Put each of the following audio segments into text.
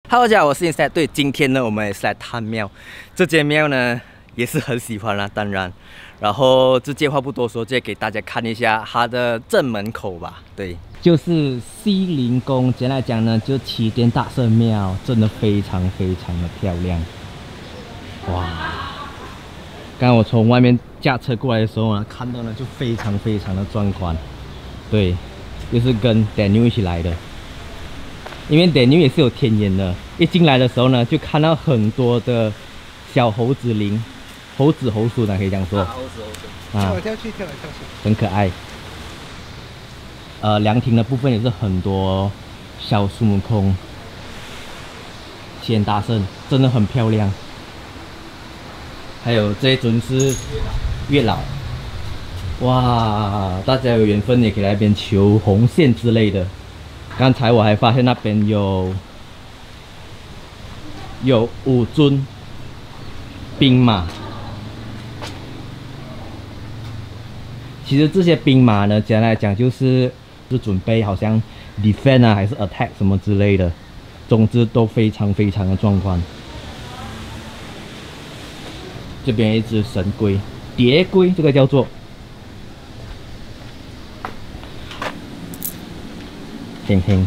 Hello， 大家好，我是 Inside。对，今天呢，我们也是来探庙。这间庙呢，也是很喜欢啦，当然。然后这话不多说，直接给大家看一下它的正门口吧。对，就是西陵宫。简单来讲呢，就齐天大圣庙，真的非常非常的漂亮。哇！刚刚我从外面驾车过来的时候呢，看到呢就非常非常的壮观。对，就是跟 Daniel 一起来的。因为 Daniel 也是有天眼的，一进来的时候呢，就看到很多的小猴子灵，猴子猴鼠呢，可以这样说。猴子，跳来跳去，跳来跳去，很可爱。凉亭的部分也是很多小孙悟空、千大圣，真的很漂亮。还有这一尊是月老，哇，大家有缘分也可以来那边求红线之类的。刚才我还发现那边有5尊兵马。其实这些兵马呢，简单来讲就是准备好像 defend 啊，还是 attack 什么之类的。总之都非常非常的壮观。这边有一只神龟，蝶龟，这个叫做。嘿嘿，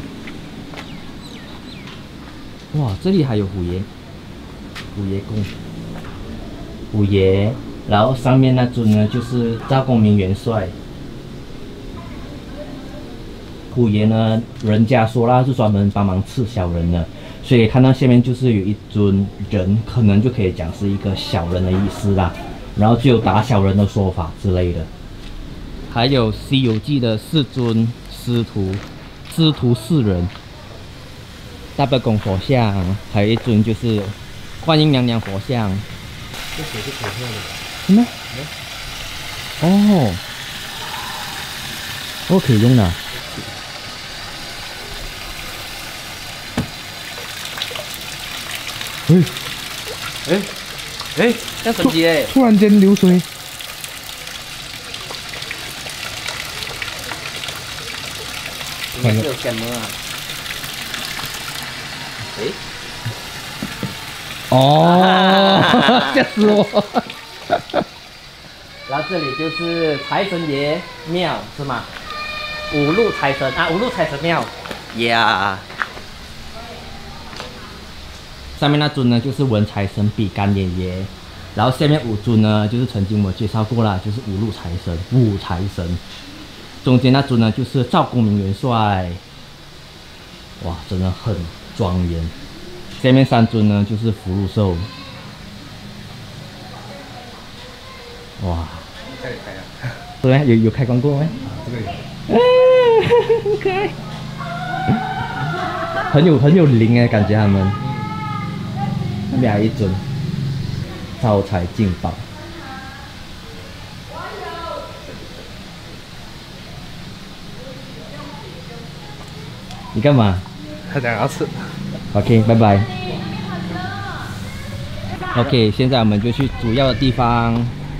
哇，这里还有虎爷公，虎爷，然后上面那尊呢就是赵公明元帅。虎爷呢，人家说啦是专门帮忙刺小人的，所以看到下面就是有一尊人，可能就可以讲是一个小人的意思啦，然后就有打小人的说法之类的。还有《西游记》的4尊师徒4人，大伯公佛像，还有一尊就是观音娘娘佛像。这水是可喝的。什么？哦，我可以用的。这样神奇哎！ 突然间流水。 应该是有什么啊？ 哦，吓死我！ 然后这里就是财神爷庙是吗？五路财神庙呀。上面那尊呢就是文财神比干爷爷，然后下面5尊呢就是曾经我介绍过了，就是五路财神、五财神。中间那尊呢就是赵公明元帅，哇，真的很庄严。下面3尊呢就是福禄寿，哇， 这里开啊？ 对，有开光过没？ 这个有。 很可爱，很有灵哎，感觉他们。那边还有一尊招财进宝。你干嘛？ 他想要吃。 OK， 拜拜。OK， 现在我们就去主要的地方。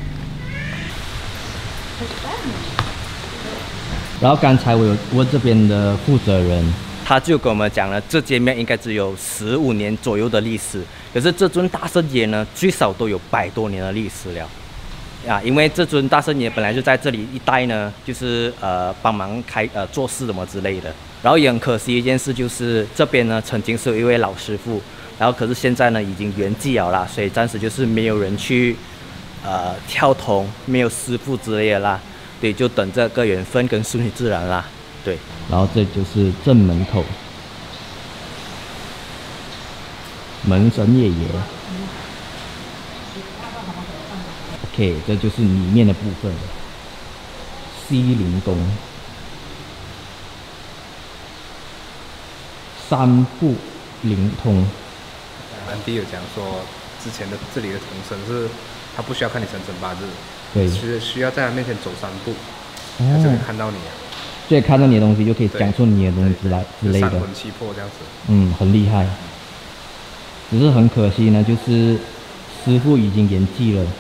然后刚才我有问这边的负责人，他就跟我们讲了，这间庙应该只有15年左右的历史，可是这尊大圣爷呢，最少都有100多年的历史了。啊，因为这尊大圣爷本来就在这里一带呢，就是帮忙做事什么之类的。然后也很可惜一件事，就是这边呢曾经是有一位老师傅，然后可是现在呢已经圆寂了啦，所以暂时就是没有人去跳童，没有师傅之类的啦。对，就等这个缘分跟顺其自然啦。对，然后这就是正门口，门神爷爷。OK， 这就是里面的部分。西陵宫3部灵通。 安迪有讲说，之前的这里的童神是，他不需要看你生辰八字， 对， 是需要在他面前走3步，他就会看到你啊。 所以看到你的东西就可以讲出你的东西之类的。 三魂七魄这样子。 很厉害。只是很可惜呢，就是师傅已经圆寂了。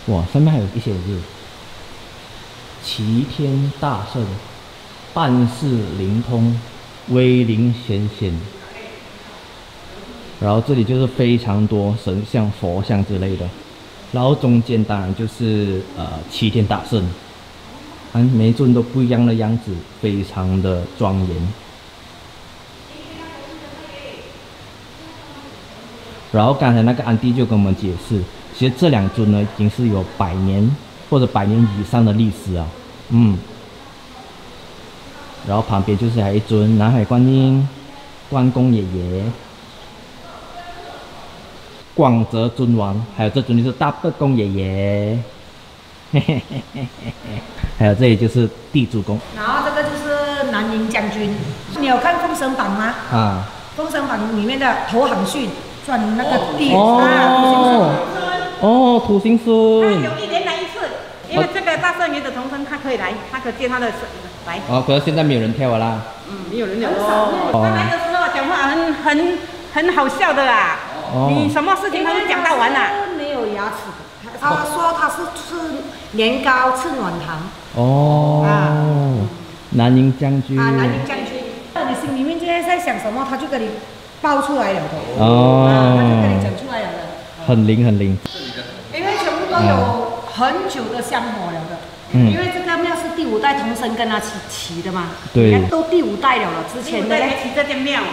哇，上面还有一些字：齐天大圣，办事灵通，威灵显显。然后这里就是非常多神像、佛像之类的。然后中间当然就是齐天大圣，每一尊都不一样的样子，非常的庄严。然后刚才那个安迪就跟我们解释，其实这2尊呢已经是有100年或者100年以上的历史啊，然后旁边就是还有一尊南海观音、关公爷爷、广泽尊王，还有这尊就是大伯公爷爷，还有这里就是地主公。 然后这个就是南宁将军，你有看《封神榜》吗？啊，《封神榜》里面的投行训转那个地土行孙。 他有1年来1次，因为这个大圣爷的童身他可以来，他可以借他的来。 可是现在没有人跳了啦。 没有人了他来的时候讲话很好笑的啦。你什么事情他都讲到完了。 没有牙齿的，他说他是吃年糕吃暖糖。 南宁将军。 南宁将军，你心里面现在在想什么，他就跟你爆出来了的。他就跟你讲出来了的。 很灵。 因为全部都有很久的香火了的。因为这个庙是第5代童身跟他起的嘛。对。你看都第5代了，之前的起这间庙。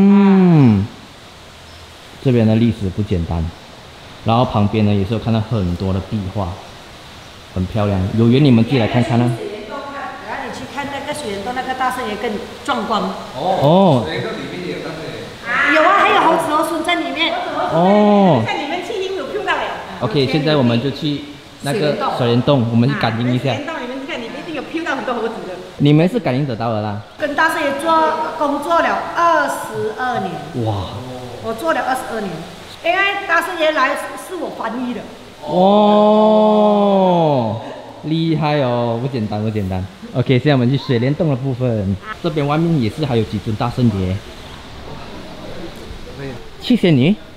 这边的历史不简单。然后旁边呢也是有看到很多的壁画，很漂亮。有缘你们自己来看看呢。 然后你去看那个水帘洞那个大圣爷更壮观。 水帘洞里面也有大圣爷。 有啊，还有猴子和孙在里面。 在里面去有 Q 到了。 OK， 现在我们就去那个水帘洞，我们去感应一下。 水帘洞里面看，你一定有 Q 到很多猴子的。 你们是感应得到的啦。 跟大圣爷工作了22年。 哇！ 我做了22年，因为大圣爷来是我翻译的。 厉害哦，不简单。OK， 现在我们去水帘洞的部分，这边外面也是还有几尊大圣爷。谢谢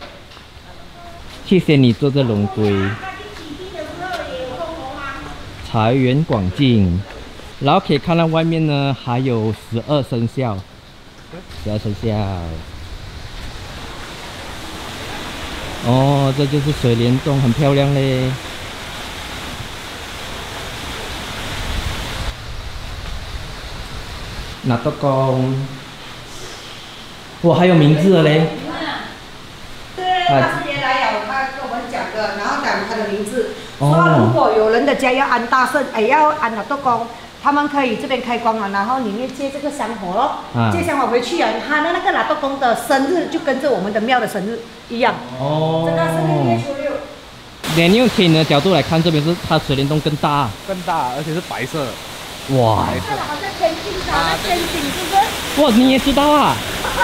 你做这龙龟。财源广进，然后可以看到外面呢还有12生肖。这就是水帘洞，很漂亮嘞。拿豆公，哇，还有名字的嘞。 大师爷来了，他跟我们讲的，然后讲他的名字，说如果有人的家要安大圣，要安拿豆公。他们可以这边开光了，然后里面接这个香火咯，接香火回去啊，他的那个拿豆公的生日就跟着我们的庙的生日一样。这个是6月初6。 你用天的角度来看，这边是它水帘洞更大， 而且是白色。 哇！ 这个好像天境的那天井是不是？ 哇，你也知道啊？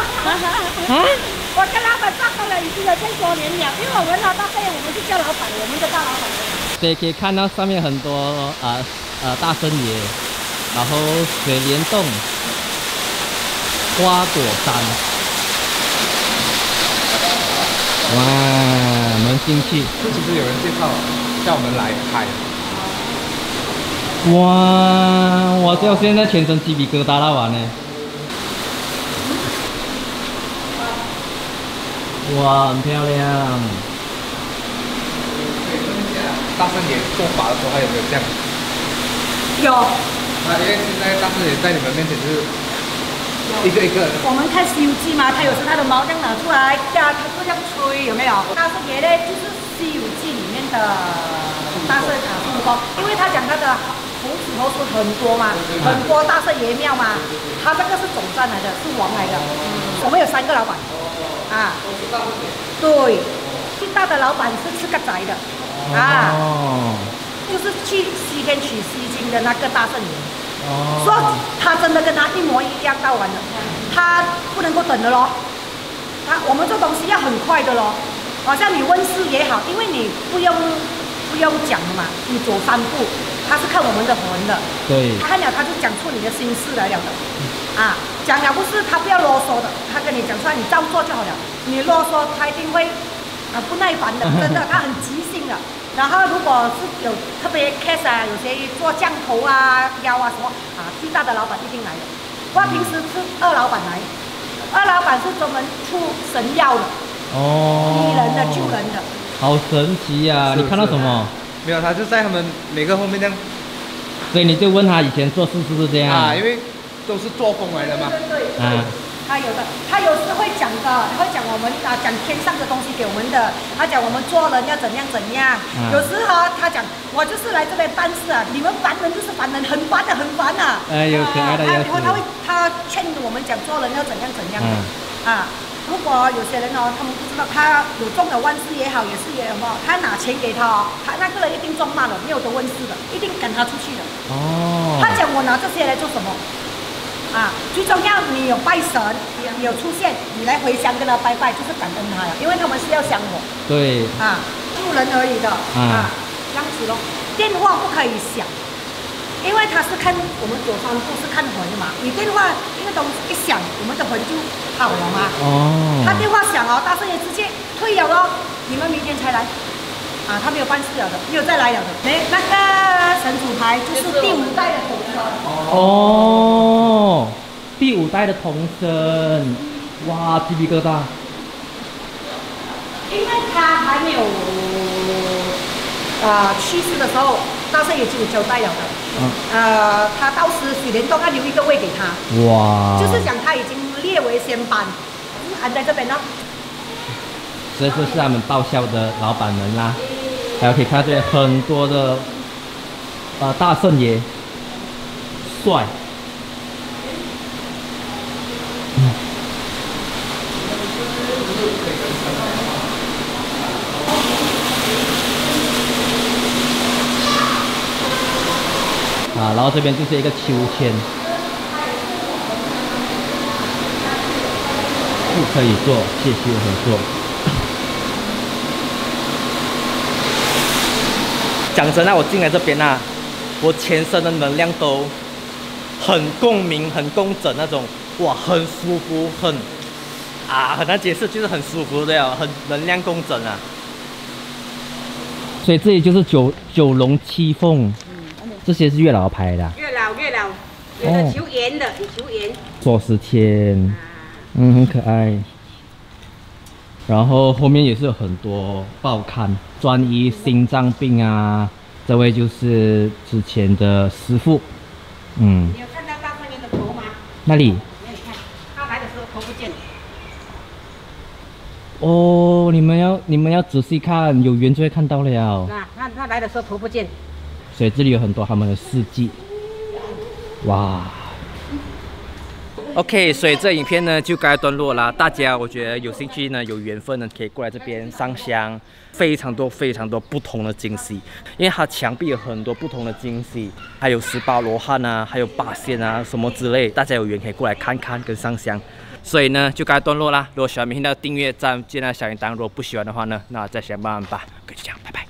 我跟老板上班了已经有这么多年了，因为我们老大辈我们是叫老板，我们的大老板。 所以可以看到上面很多大圣爷。然后水帘洞、花果山，哇，蛮进去。 其实有人介绍叫我们来拍。 我到现在全身鸡皮疙瘩了完呢。哇，很漂亮。 大圣爷做法的时候还有没有这样？ 有。 因为现在大圣爷在你们面前就是一个一个。 我们看《西游记》嘛，他有时他的毛这样拿出来，他这样吹，有没有？大圣爷呢，就是《西游记》里面的大圣孙悟空，因为他讲他的猴子很多嘛，很多大圣爷庙嘛，他这个是总站来的，是王来的。我们有3个老板，对，最大的老板是吃个宅的，就是去西天取西经的那个大圣爷。说他真的跟他一模一样到完了，他不能够等的咯。我们做东西要很快的咯，好像你问事也好，因为你不用讲的嘛，你走3步，他是看我们的魂的。 对。 他看了他就讲出你的心事来了的，讲了不是他不要啰嗦的，他跟你讲出来，你照做就好了。你啰嗦他一定会不耐烦的，真的，他很急性的。 然后如果是有特别 case 啊，有些做降头啊、腰啊什么啊，最大的老板一定来的。不过平时是二老板来，二老板是专门出神药的，医人的、救人的。 好神奇呀！你看到什么？ 没有，他就在他们每个后面这样。 所以你就问他以前做事是不是这样？ 啊，因为都是作风来的嘛。 对。啊。他有时会讲的，他会讲我们讲天上的东西给我们的，他讲我们做人要怎样。有时他讲我就是来这边办事啊，你们凡人就是凡人，很烦啊。 有可爱的样子。 他劝我们讲做人要怎样。如果有些人他们不知道，他有中了万事也好，也是也好，他拿钱给他他那个人一定中骂了，没有得问世的，一定赶他出去的。他讲我拿这些来做什么？最重要你有拜神，有出现，你来回乡跟他拜拜，就是感恩他呀，因为他们是要香火。对。助人而已的。这样子咯。电话不可以响，因为他是看我们左山部是看魂的嘛，你电话一个东西一响，我们的魂就跑了嘛。他电话响大圣爷直接退了咯，你们明天才来。他没有办事了的，没有再来了的。那个神主牌就是第5代的童僧。 第5代的童僧，哇，鸡皮疙瘩。 因为他还没有去世的时候，大圣爷就有交代了的。他到时水帘洞要留一个位给他。哇。就是讲他已经列为仙班，安在这边呢。 这就是他们报销的老板们啦。还有可以看到这边很多的大圣爷，帅。然后这边就是一个秋千，不可以做谢休合作。 讲真我进来这边我全身的能量都很共鸣、很共振那种，哇，很舒服，很难解释，就是很舒服的，很能量共振所以这里就是九龙七凤，这些是月老牌的。 月老，有的求缘的，有求缘。 锁匙签，很可爱。然后后面也是有很多报刊，专医心脏病这位就是之前的师傅。 你有看到大圣爷的头吗？ 哪里？ 你看，他来的时候头不见了。 你们要仔细看，有缘就会看到了。 他来的时候头不见。 所以这里有很多他们的事迹。哇。 OK， 所以这影片呢就该段落啦。大家我觉得有兴趣呢，有缘分呢，可以过来这边上香，非常多不同的惊喜。因为它墙壁有很多不同的惊喜，还有18罗汉还有8仙什么之类，大家有缘可以过来看看跟上香。所以呢就该段落啦。如果喜欢，明天要订阅、赞、键那小铃铛。如果不喜欢的话呢，那再想办法吧。就这样，拜拜。